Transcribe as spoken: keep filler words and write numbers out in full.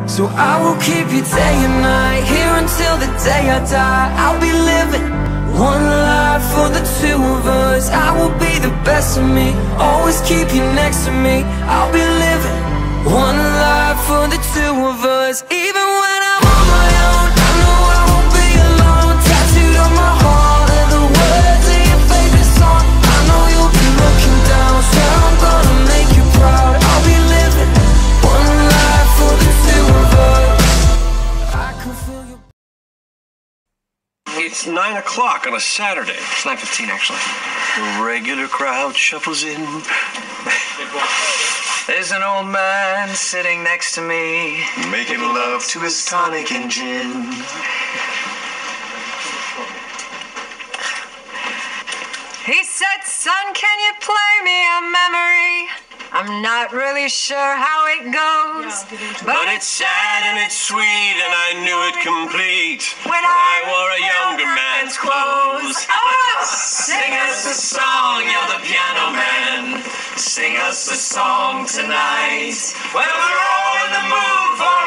So I will keep you day and night, here until the day I die. I'll be living one life for the two of us. I will be the best of me, always keep you next to me. I'll be living one life for the two of us. Even when I'm on my own, I know I won't be alone. Tattooed on my heart are the words of your favorite song. I know you'll be looking down, swear I'm gonna make you proud. I'll be living one life for the two of us. I can feel you. It's nine o'clock on a Saturday. It's nine fifteen, actually. The regular crowd shuffles in. There's an old man sitting next to me, Making love to his tonic and gin. He said, son, can you play me a memory? I'm not really sure how it goes, But it's sad and it's sweet, and I knew it complete when I wore a younger man's clothes. Oh, Sing us a song, you're the piano man. Sing us a song tonight. Well, we're all in the mood for